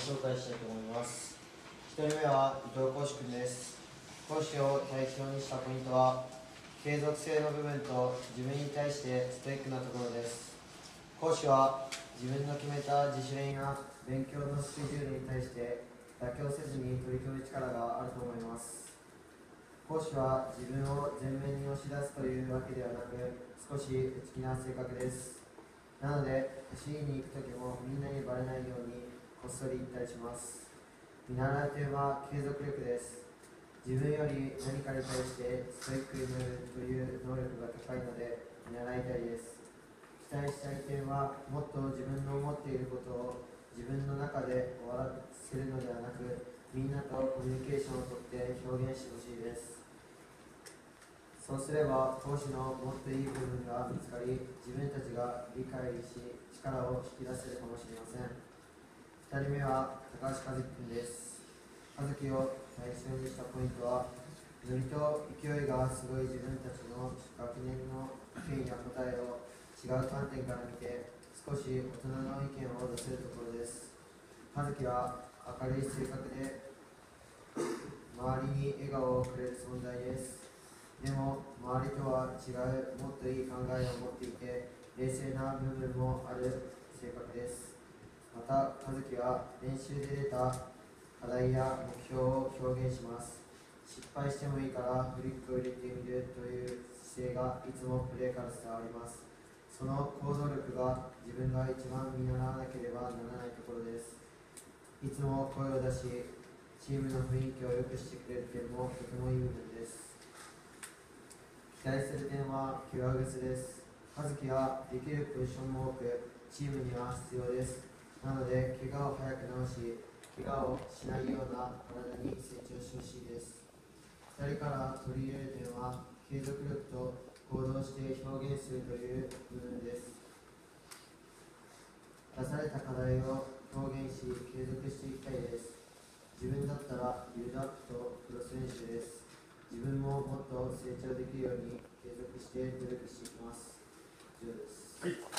紹介したいと思います。1人目は伊藤浩志君です。講師を対象にしたポイントは、継続性の部分と自分に対してストイックなところです。講師は自分の決めた自主練や勉強のスケジュールに対して妥協せずに取り組む力があると思います。講師は自分を前面に押し出すというわけではなく、少し内気な性格です。なので、走りに行くときもみんなにバレないようにこっそり言ったりします。見習う点は継続力です。自分より何かに対してストイックになるという能力が高いので見習いたいです。期待したい点は、もっと自分の思っていることを自分の中で終わらせるのではなく、みんなとコミュニケーションをとって表現してほしいです。そうすれば講師のもっといい部分が見つかり、自分たちが理解し力を引き出せるかもしれません。2人目は高橋和樹君です。和樹を対象にしたポイントは、ノリと勢いがすごい自分たちの学年の意見や答えを違う観点から見て、少し大人の意見を出せるところです。和樹は明るい性格で周りに笑顔をくれる存在です。でも、周りとは違うもっといい考えを持っていて、冷静な部分もある性格です。また、和樹は練習で出た課題や目標を表現します。失敗してもいいからフリップを入れてみるという姿勢がいつもプレーから伝わります。その行動力が自分が一番見習わなければならないところです。いつも声を出し、チームの雰囲気を良くしてくれる点もとてもいい部分です。期待する点は怪我癖です。和樹はできるポジションも多く、チームには必要です。なので、怪我を早く治し、怪我をしないような体に成長してほしいです。2人から取り入れる点は、継続力と行動して表現するという部分です。出された課題を表現し、継続していきたいです。自分だったらビルドアップとクロス練習です。自分ももっと成長できるように継続して努力していきます。以上です。